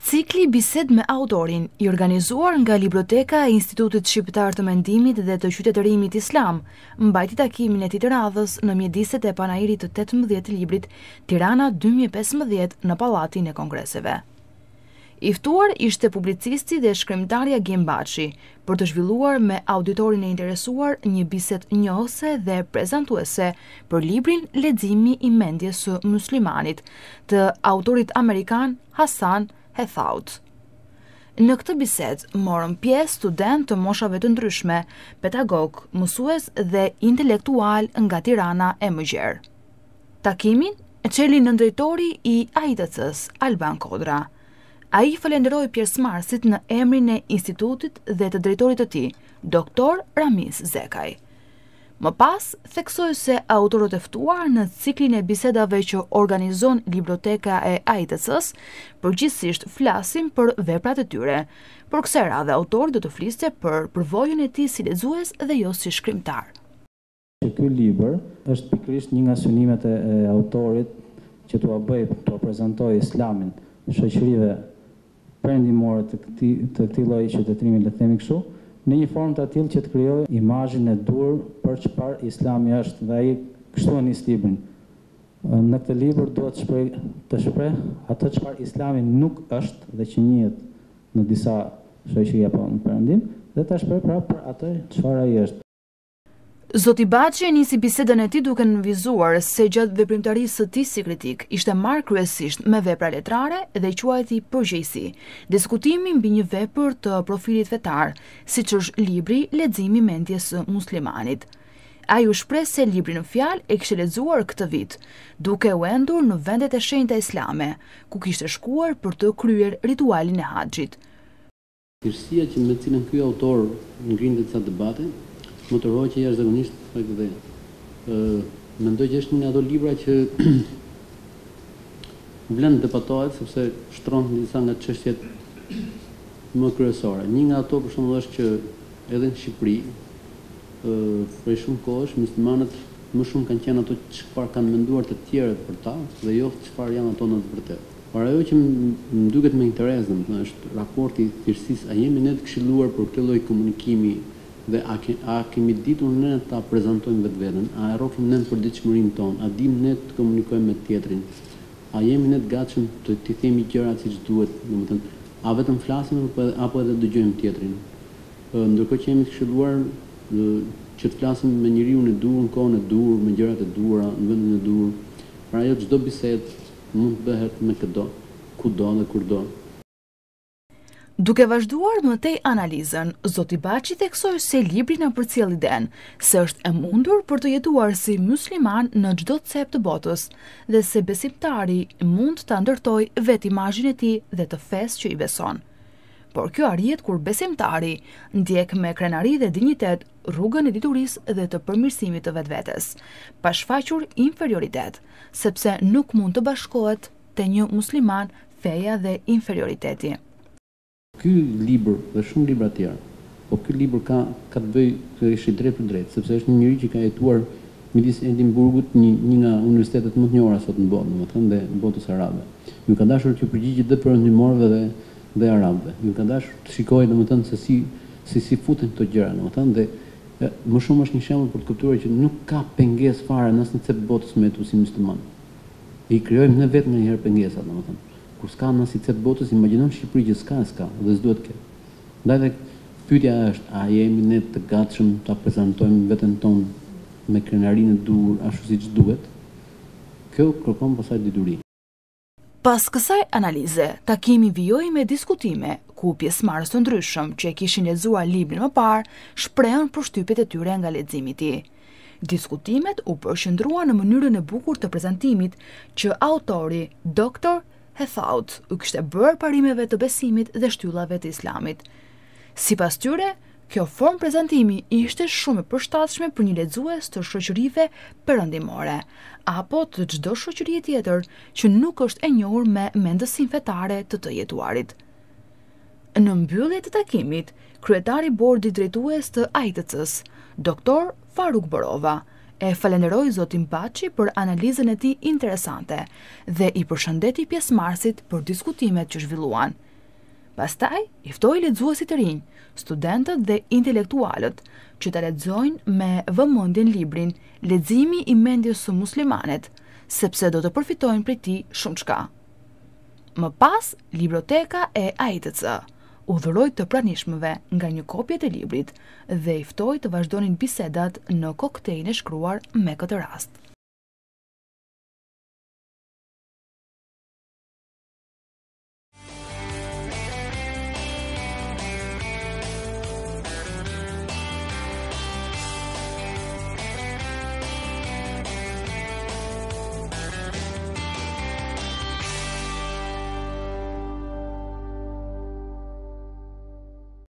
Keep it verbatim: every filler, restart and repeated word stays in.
Cikli Bisedë me autorin, i organizuar nga Libroteka e Institutit Shqiptar të Mendimit dhe të Qytetërimit Islam, mbajti takimin e tij të radhës në mjediset e panairit të tetëmbëdhjetë të librit Tirana dy mijë e pesëmbëdhjetë në Pallatin e Kongreseve. I ftuar ishte publicisti dhe shkrimtari Agim Baçi për të zhvilluar me auditorin e interesuar një bisedë njohëse dhe prezantuese për librin Leximi i mendjes së muslimanit të autorit amerikan Hassan Hathout. Në këtë bisedë morën pjesë studentë të moshave të ndryshme, pedagog, mësues dhe intelektual nga Tirana e Mëgjerë. Takimin e çeli nëndrejtori i A I T C-s, Alban Kodra. Ai falenderoi pjesëmarrësit në emrin e institutit dhe të drejtorit të tij, doktor Ramiz Zekaj. Më pas, theksoi se autorët e ftuar në ciklin e bisedave që organizon Libroteka e A I T C-s përgjithsisht flasin për veprat e tyre, por kësaj radhe autori do të fliste për përvojën e tij si lexues dhe jo si shkrimtar. Ky libër është pikërisht një nga synimet e autorit që t'ua bëj të prezantojë Islamin shoqërive perëndimore të këtij të këtij lloji qytetërimi, le të themi kështu, në një formë të tillë që të krijojë imazhin e dur për çfarë Islami është, dhe ai kështu e nis librin. Në këtë libër duhet të shpreh të shpreh atë çfarë Islami nuk është dhe që njihet në disa shoqëri apo në perëndim, dhe ta shpreh pra për atë çfarë ai është. Zoti Baçi e nisi bisedën e tij duke nënvizuar se gjatë veprimtarisë së tij si kritik ishte marrë kryesisht me vepra letrare dhe quajti përgjegjësi, diskutimi mbi një vepër të profilit fetar, siç është libri Leximi i mendjes së muslimanit. Ai u shpreh se librin në fjalë e kishte lexuar këtë vit, duke u endur në vendet e shenjta islame, ku kishte shkuar për të kryer ritualin e haxhit. Thirrësia që me cilën ky autor ngrin disa debate më tërhoj që jashtëzakonisht fakt dhe ë mendoj që është një nga ato libra që vlen debatohet sepse shtron disa nga çështjet më kryesore. Një nga ato për shembull është që edhe në Shqipëri ë për shumë kohësh muslimanët më shumë kanë qenë ato çfarë kanë menduar të tjerët për ta dhe jo çfarë janë ato në të vërtetë. Por ajo që më duket me interes, domethënë, është raporti thirrësisë, a jemi ne të këshilluar për këtë lloj komunikimi dhe a, ke, a kemi ditur ne ta prezantojmë vetë vetën, a e rrokim ne për ditëshmërinë tonë, a dim ne të komunikojmë me tjetrin, a jemi ne të gatshëm të t'i themi gjërat siç duhet, domethënë, a vetëm flasim apo, apo edhe dëgjojmë tjetrin. Ndërkohë që jemi të këshilluar që të flasim me njeriu në dur, në kohën e dur, me gjërat e dura, në vendin e dur. Pra ajo çdo bisedë mund të bëhet me këdo, kudo dhe kurdo. Duke vazhduar më tej analizën, zoti Baçi theksoi se libri na përcjell iden se është e mundur për të jetuar si musliman në çdo cep të botës dhe se besimtari mund ta ndërtojë vetë imazhin e tij dhe të fesë që i beson. Por kjo arrihet kur besimtari ndjek me krenari dhe dinjitet rrugën e diturisë dhe të përmirësimit të vetvetes, pa shfaqur inferioritet, sepse nuk mund të bashkohet te një musliman feja dhe inferioriteti. Ky libër dhe shumë libra të tjerë, po ky libër ka ka të bëjë kështu drejt për drejt, sepse është një njeri që ka jetuar midis Edinburgut, një, një nga universitetet më të njohura sot në botë, domethënë dhe në botës arabe. Ju ka dashur të përgjigjë dhe perëndimorëve dhe dhe arabëve. Ju ka dashur të shikojë domethënë se si si si futen këto gjëra, domethënë dhe e, më shumë është një shembull për të kuptuar që nuk ka pengesë fare në asnjë cep botës me tu si musliman. I krijojmë ne vetë ndonjëherë pengesat, domethënë. Kur s'ka në si cep botës, imagjinon Shqipëri që s'ka, s'ka, dhe s'duhet ke. Ndaj dhe pyetja është, a jemi ne të gatshëm ta prezantojmë veten tonë me krenarinë e dur, ashtu siç duhet? Kjo kërkon pasaj dituri. Pas kësaj analize, takimi vijoi me diskutime, ku pjesëmarrës të ndryshëm që e kishin lexuar librin më parë, shprehën përshtypjet e tyre nga leximi i tij. Diskutimet u përqendruan në mënyrën e bukur të prezantimit që autori, doktor Hathout u kishte bërë parimeve të besimit dhe shtyllave të islamit. Sipas tyre, kjo formë prezantimi ishte shumë e përshtatshme për një lexues të shoqërive perëndimore, apo të çdo shoqërie tjetër që nuk është e njohur me mendësinë fetare të të jetuarit. Në mbyllje të takimit, kryetari i bordit drejtues të A I T C-s, doktor Faruk Borova, e falenderoi zotin Baçi për analizën e tij interesante dhe i përshëndeti pjesëmarrësit për diskutimet që zhvilluan. Pastaj, i ftoi lexuesit të rinj, studentët dhe intelektualët, që ta lexojnë me vëmendjen librin Leximi i mendjes së muslimanit, sepse do të përfitojnë prej tij shumë çka. Më pas, libroteka e A I T C udhëroi të pranishmëve nga një kopje të librit dhe i ftoi të vazhdonin bisedat në koktejlin e shkruar me këtë rast.